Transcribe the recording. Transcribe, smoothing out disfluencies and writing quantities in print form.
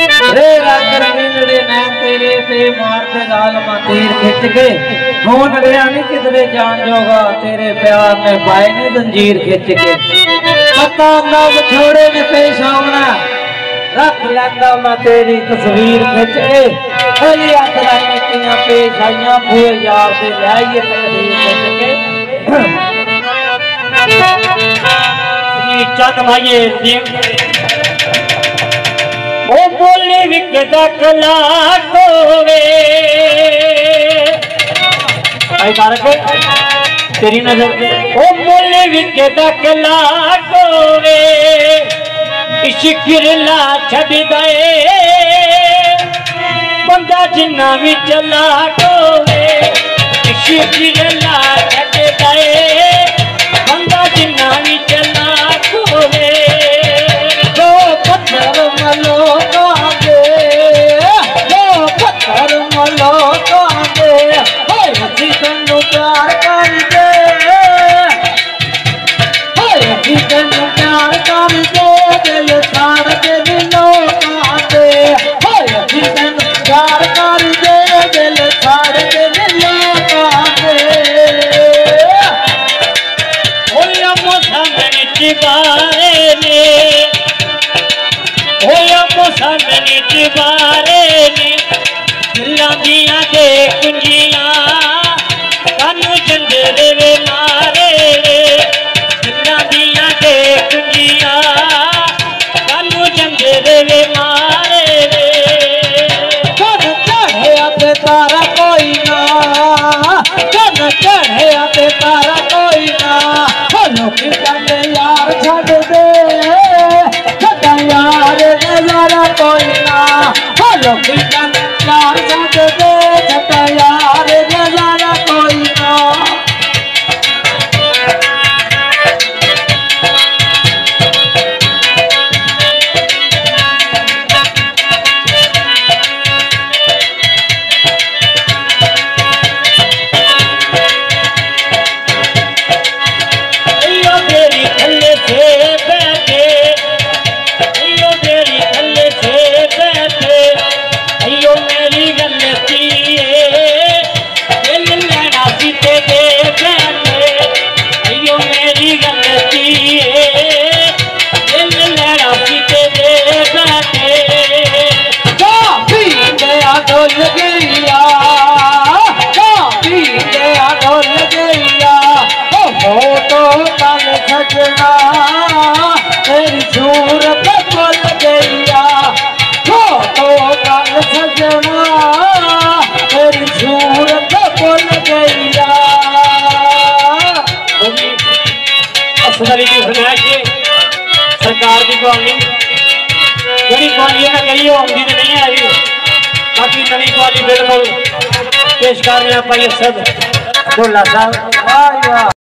रे रंग रंगीनड़े नैन तेरे ते मारते गाल मा तीर खिंच के होन गया नहीं किधरे जान जोगा तेरे प्यार ने पाए ने जंजीर खिंच के पता नव छोड़े ने पेश आना रख लैंदा मैं तेरी तस्वीर खिंच के अली हथ लाई निक्कियां पेश आईयां बुए यार दे लाइए तकदीर खिंच के चंद भाई ओ बोली विकदा कला कोवे आई तारक तेरी नजर ओ बोली विकदा कला कोवे इश्क ला छड़ दे बंदा जिन्ना भी चला कोवे इश्क ला छड़ दे बंदा जिन्ना भी चला कोवे दो पत्थर मलो कांदे दो पत्थर मलो कांदे होए हसी तन्नू प्यार कर दे होए हसी तन्नू प्यार कर दे दिल छाड़ के दिलो कांदे होए हसी तन्नू प्यार कर दे दिल छाड़ के दिलो कांदे होया मोसामन चिबारे ने होया मोसामन चिबारे ने दिलां दियां दे कुंजियां सानू चंदरे वे मारे दिलां दियां दे कुंजियां सानू चंदरे वे मारे चढ़ चढ़े ते तारा कोई ना चढ़ चढ़े ते तारा कोई ना लोकी कहते यार छड़ दे छड़ा यार नजारा कोई ना लोकी कहते यार छड़ दे छड़ा यार नजारा कोई ना सजना तेरी सूरत बोल गईया तो कल सजना तेरी सूरत बोल गईया असली की फरमाइश सरकार की कहानी जड़ी कहानी है कही आती तो नहीं आई बाकी नवी कहानी बिल्कुल पेश कर रहे हैं भाई सब ढोला साहब। वाह वाह।